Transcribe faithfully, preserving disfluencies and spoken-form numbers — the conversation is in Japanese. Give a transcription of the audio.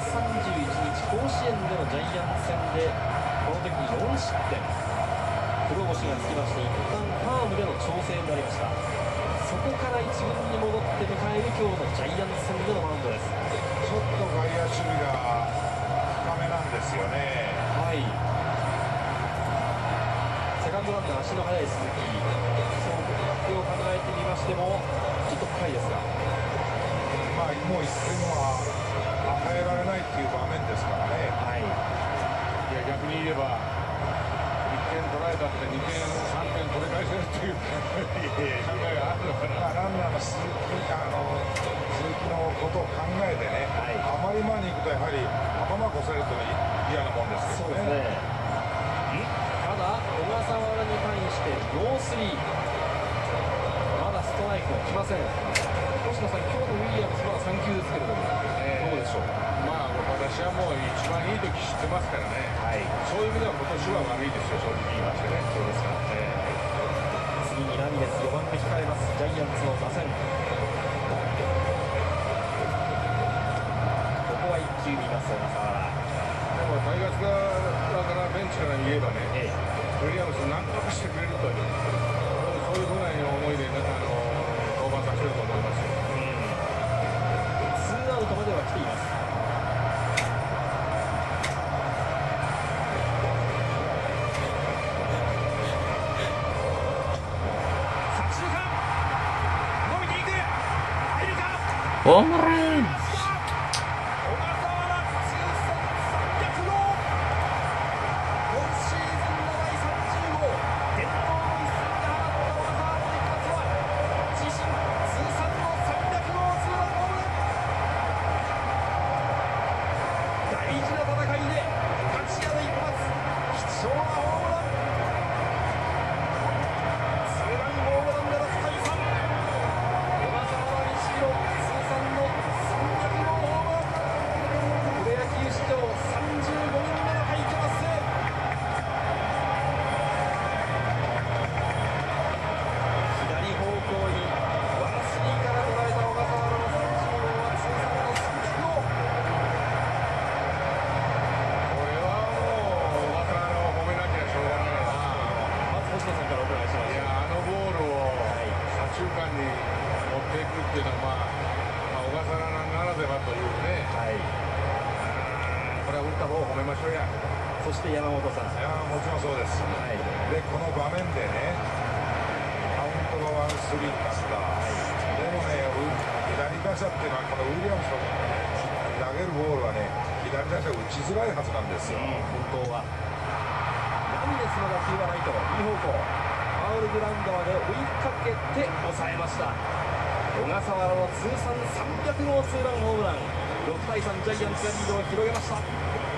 さんじゅういちにち甲子園でのジャイアンツ戦でこの時よんしってん、黒星がつきまして一旦ファームでの調整になりました。そこから一軍に戻って迎える今日のジャイアンツ戦でのマウンドです。 ちょっと外野守備が深めなんですよね。 はい、セカンドランナー足の速い鈴木、そのを考えてみましてもちょっと深いですが、 まあもういってんは与えられないっていう場面ですからね。 はい、 いや逆に言えばいってん取られたってにてんさんてん取り返せるっていう考えがあるのかな。 ランナーの鈴木あの鈴木のことを考えてね、 はい、 あまり前に行くとやはり頭越されると嫌なもんですけどね。 そうですね。ただ小笠原に対してノースリー、まだストライクが来ません。星野さん、今日のウィリアムスはさんきゅうですけれども、えー、どうでしょう。 まあ私はもう一番いい時知ってますからね、はい、そういう意味では今年は悪いですよ、正直言いましてね。 そうですか、えー、次にラミレスよばんで控えますジャイアンツの打線。ここはいっきゅう見ます小笠原。 でもタイガース側からベンチから言えばね、 ええ、 ウィリアムスなんとかしてくれるという、そういうふうな思いでなんかあの登板させると思いますよ。 ツーアウトまでは来ています。 ホームラン。 そして山本さん、 いやもちろんそうです、はい、でこの場面でねカウントがワンスリーになった、はい、でもね左打者っていうのはこのウィリアムスの投げるボールはね左打者打ちづらいはずなんですよ、うん、 本当は。ラミレスの打球はライト右方向、ファウルグラウンドまで追いかけて抑えました。小笠原の通算さんびゃくごうツーランホームラン、ろくたいさんジャイアンツがリードを広げました。